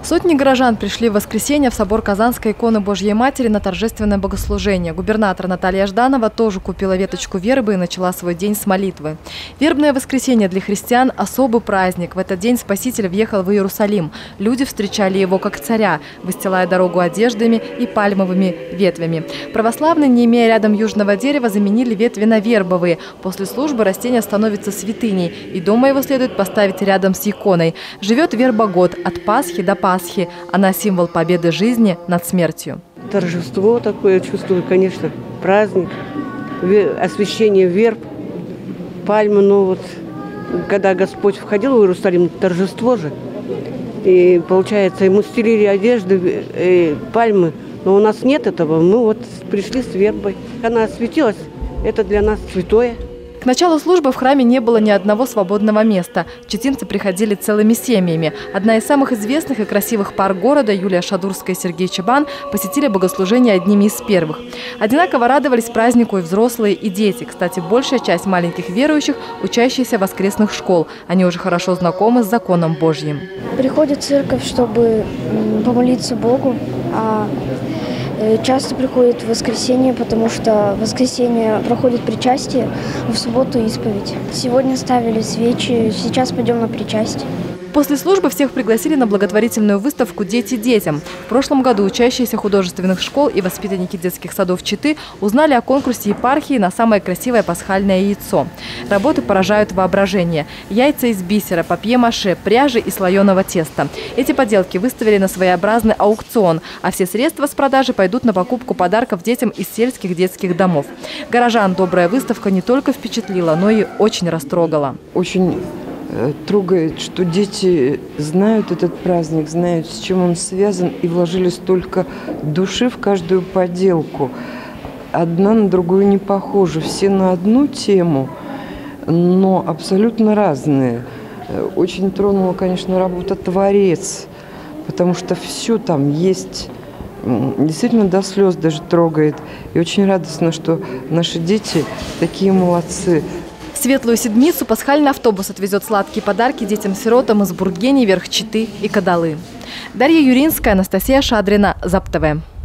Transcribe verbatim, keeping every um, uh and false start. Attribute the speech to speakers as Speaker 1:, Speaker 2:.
Speaker 1: Сотни горожан пришли в воскресенье в собор Казанской иконы Божьей Матери на торжественное богослужение. Губернатор Наталья Жданова тоже купила веточку вербы и начала свой день с молитвы. Вербное воскресенье для христиан – особый праздник. В этот день Спаситель въехал в Иерусалим. Люди встречали его как царя, выстилая дорогу одеждами и пальмовыми ветвями. Православные, не имея рядом южного дерева, заменили ветви на вербовые. После службы растение становится святыней, и дома его следует поставить рядом с иконой. Живет верба год от Пасхи до Пасхи. Пасхи. Она символ победы жизни над смертью.
Speaker 2: Торжество такое чувствую, конечно, праздник, освящение верб, пальмы. Но вот когда Господь входил в Иерусалим, торжество же, и получается, ему стелили одежды, э, пальмы, но у нас нет этого. Мы вот пришли с вербой. Она осветилась, это для нас святое.
Speaker 1: К началу службы в храме не было ни одного свободного места. Читинцы приходили целыми семьями. Одна из самых известных и красивых пар города, Юлия Шадурская и Сергей Чабан, посетили богослужение одними из первых. Одинаково радовались празднику и взрослые, и дети. Кстати, большая часть маленьких верующих – учащиеся воскресных школ. Они уже хорошо знакомы с законом Божьим.
Speaker 3: Приходят в церковь, чтобы помолиться Богу, а часто приходят в воскресенье, потому что в воскресенье проходит причастие, а в субботу исповедь. Сегодня ставили свечи, сейчас пойдем на причастие.
Speaker 1: После службы всех пригласили на благотворительную выставку «Дети детям». В прошлом году учащиеся художественных школ и воспитанники детских садов Читы узнали о конкурсе епархии на самое красивое пасхальное яйцо. Работы поражают воображение. Яйца из бисера, папье-маше, пряжи и слоеного теста. Эти поделки выставили на своеобразный аукцион, а все средства с продажи пойдут на покупку подарков детям из сельских детских домов. Горожан добрая выставка не только впечатлила, но и очень растрогала.
Speaker 4: Очень трогает, что дети знают этот праздник, знают, с чем он связан, и вложили столько души в каждую поделку. Одна на другую не похожа, все на одну тему, но абсолютно разные. Очень тронула, конечно, работа творец, потому что все там есть, действительно до слез даже трогает. И очень радостно, что наши дети такие молодцы.
Speaker 1: В Светлую Седмицу пасхальный автобус отвезет сладкие подарки детям-сиротам из Бургени, Верх Читы и Кадалы. Дарья Юринская, Анастасия Шадрина, ЗАП-ТВ.